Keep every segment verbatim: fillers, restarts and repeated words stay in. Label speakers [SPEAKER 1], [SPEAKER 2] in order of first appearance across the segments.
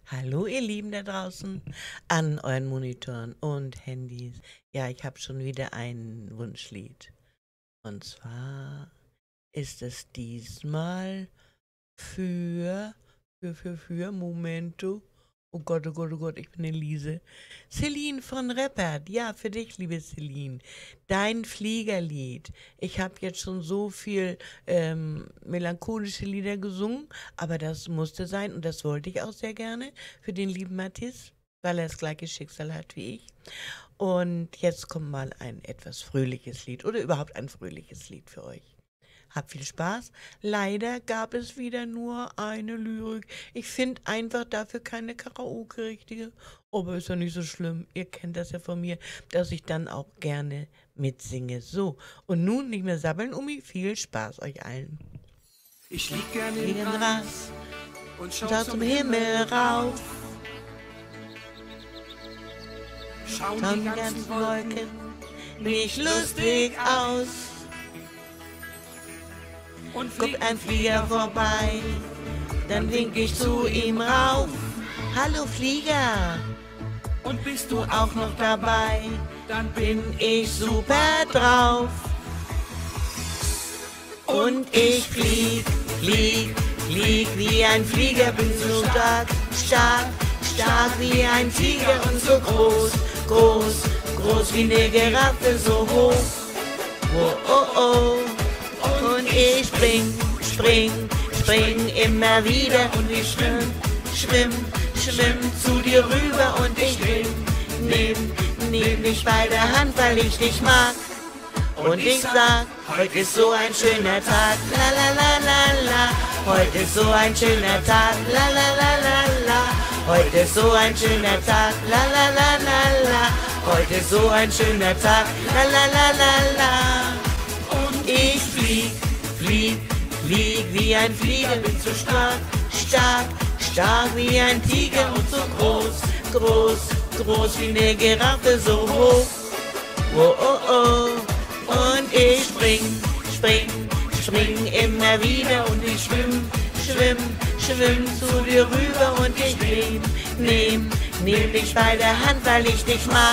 [SPEAKER 1] Hallo, ihr Lieben da draußen an euren Monitoren und Handys. Ja, ich habe schon wieder ein Wunschlied. Und zwar ist es diesmal für, für, für, für, Momento. Oh Gott, oh Gott, oh Gott, ich bin Elise. Celine von Reppert. Ja, für dich, liebe Celine. Dein Fliegerlied. Ich habe jetzt schon so viel ähm, melancholische Lieder gesungen, aber das musste sein und das wollte ich auch sehr gerne für den lieben Mathis, weil er das gleiche Schicksal hat wie ich. Und jetzt kommt mal ein etwas fröhliches Lied oder überhaupt ein fröhliches Lied für euch. Habt viel Spaß. Leider gab es wieder nur eine Lyrik. Ich finde einfach dafür keine Karaoke-richtige. Aber ist ja nicht so schlimm. Ihr kennt das ja von mir, dass ich dann auch gerne mitsinge. So, und nun nicht mehr sabbeln, Umi. Viel Spaß euch allen.
[SPEAKER 2] Ich lieg gern im
[SPEAKER 1] Liegen
[SPEAKER 2] Gras
[SPEAKER 1] Gras
[SPEAKER 2] und
[SPEAKER 1] schau
[SPEAKER 2] schau
[SPEAKER 1] zum Himmel rauf.
[SPEAKER 2] Schauen
[SPEAKER 1] Schauen
[SPEAKER 2] die
[SPEAKER 1] die
[SPEAKER 2] ganzen
[SPEAKER 1] ganzen
[SPEAKER 2] Wolken
[SPEAKER 1] Wolken nicht lustig aus.
[SPEAKER 2] und
[SPEAKER 1] Kommt
[SPEAKER 2] fliegen
[SPEAKER 1] ein Flieger vorbei, dann wink ich zu ihm rauf. Hallo Flieger,
[SPEAKER 2] und bist
[SPEAKER 1] du
[SPEAKER 2] du
[SPEAKER 1] auch noch dabei?
[SPEAKER 2] dann bin
[SPEAKER 1] Bin ich super drauf. Und ich flieg, flieg, flieg wie ein Flieger, bin so stark, stark, stark wie ein Tiger und so groß, groß, groß wie eine Giraffe, so hoch. Oh, oh, oh. Und ich spring, spring, spring immer wieder und ich schwimm, schwimm, schwimm zu dir rüber und ich nehm, nehm, nehm dich bei der Hand, weil ich dich mag. Und ich sag, heute ist so ein schöner Tag, la la la la la. Heute ist so ein schöner Tag, la la la la la. Heute ist so ein schöner Tag, la la la la la. Heute ist so ein schöner Tag, la la la la la. Und ich flieg, flieg, flieg wie ein Flieger, bin so stark, stark, stark wie ein Tiger und so groß, groß, groß wie eine Giraffe, so hoch. Oh, oh, oh. Und ich spring, spring, spring immer wieder und ich schwimm, schwimm, schwimm zu dir rüber und ich nehm, nehm, nehm dich bei der Hand, weil ich dich mag.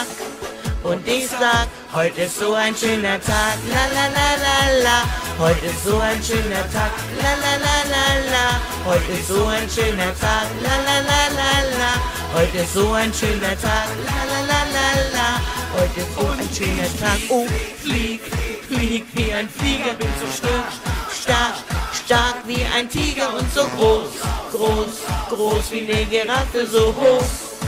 [SPEAKER 1] Und ich sag, heute ist so ein schöner Tag, la la la la la. Heute ist so ein schöner Tag, la la la la la. Heute ist so ein schöner Tag, la la la la la. Heute ist so ein schöner Tag, la la la la la. Heute ist so ein schöner Tag, oh, flieg, flieg wie ein Flieger, bin so stark, stark, stark wie ein Tiger und so groß, groß, groß wie eine Giraffe, so hoch.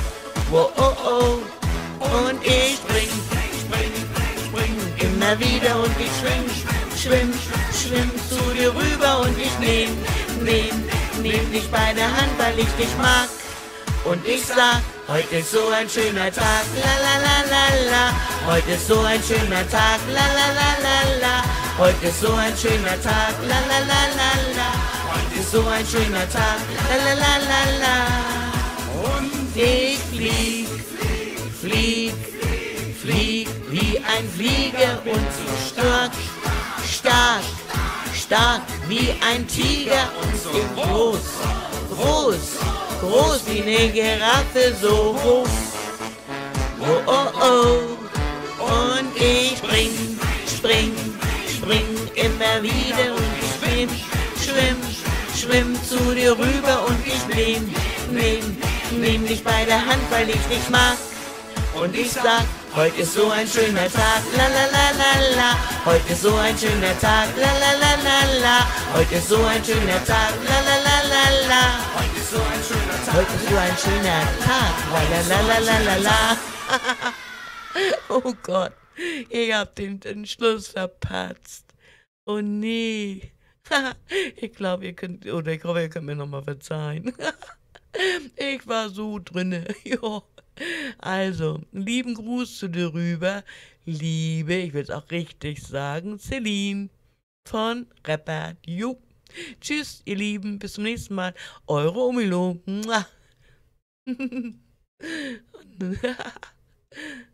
[SPEAKER 1] Oh, oh, oh. Und ich spring, spring, spring immer wieder und ich schwimm, schwimm, schwimm zu dir rüber und ich nehm, nehm, nehm dich bei der Hand, weil ich dich mag. Und ich sag, heute ist so ein schöner Tag, la la la la la. Heute ist so ein schöner Tag, la la la la la. Heute ist so ein schöner Tag, la la la la la. Heute ist so ein schöner Tag, la la la la la. Und ich flieg, flieg, flieg wie ein Flieger und so stark, stark, stark wie ein Tiger und so groß, groß, groß wie eine Giraffe, so hoch. Oh, oh, oh. Und ich spring, spring, spring immer wieder und ich schwimm, schwimm, schwimm zu dir rüber und ich nehm, nehm, nehm dich bei der Hand, weil ich dich mag. Und ich sag, heute ist so ein schöner Tag, la la la la la. Heute ist so ein schöner Tag, la la la la la. Heute ist so ein schöner Tag, la la la la la.
[SPEAKER 2] Heute ist so ein schöner Tag,
[SPEAKER 1] Heute ist so ein schöner Tag, la la la la la la. Oh Gott, ich hab den, den Schluss verpatzt. Oh nee. Ich glaube, ihr könnt, oder ich hoffe, ihr könnt mir nochmal verzeihen. Ich war so drinne, jo. Also, lieben Gruß zu dir rüber, liebe, ich will es auch richtig sagen, Celine von Reppert. Jo. Tschüss, ihr Lieben, bis zum nächsten Mal. Eure Omilo. Mua.